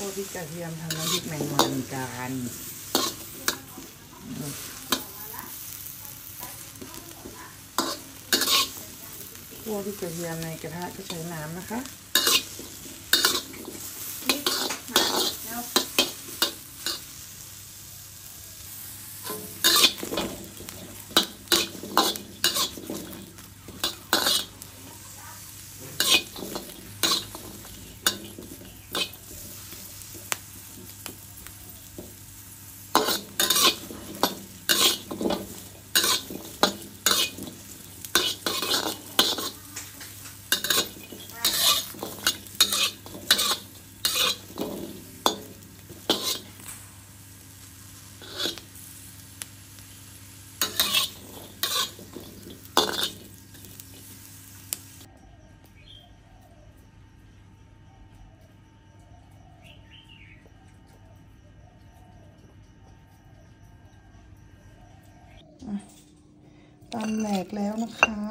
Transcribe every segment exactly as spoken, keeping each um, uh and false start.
พริกกระเทียมทำน้ำพริกแมงมันกันคั่วพริกกระเทียมในกระทะก็ใช้น้ำนะคะตำแหลกแล้วนะคะ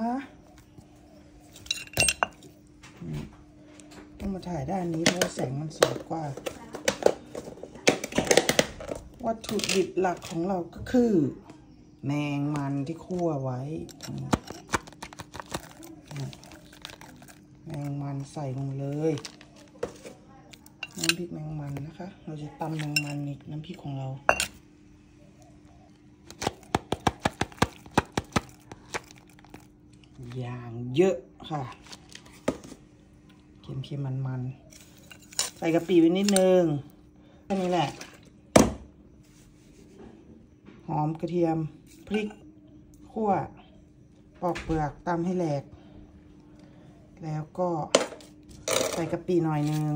ต้องมาถ่ายด้านนี้เพราะว่าแสงมันสวยกว่าวัตถุดิบหลักของเราก็คือแมงมันที่คั่วไว้แมงมันใส่ลงเลยน้ำพริกแมงมันนะคะเราจะตำแมงมันอีกน้ำพริกของเราอย่างเยอะค่ะเค็มๆมันๆใส่กะปิไปนิดนึงแค่นี้แหละหอมกระเทียมพริกขั่วปอกเปลือกตำให้แหลกแล้วก็ใส่กะปิหน่อยนึง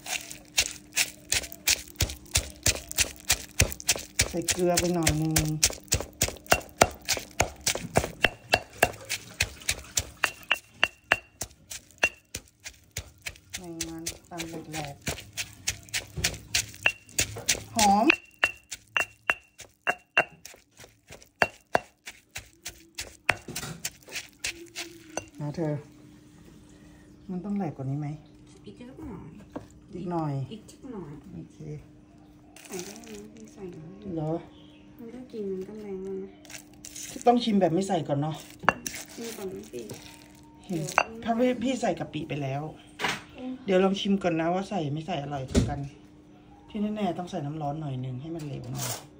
ใส่เกลือไปหน่อยนึงแมงมันตำแหลกๆหอมนะเธอมันต้องแหลกกว่านี้ไหมอีกนิดหน่อยอีกหน่อยอีกนิดหน่อยโอเคใส่ได้นะพี่ใส่หน่อยเหรอมันก็กินมันก็แรงแล้วนะต้องชิมแบบไม่ใส่ก่อนเนาะชิมก่อนนะพี่ถ้าพี่พี่ใส่กะปิไปแล้วเดี๋ยวลองชิมก่อนนะว่าใส่ไม่ใส่อร่อยเท่ากันที่แน่ๆต้องใส่น้ำร้อนหน่อยนึงให้มันเหลวหน่อย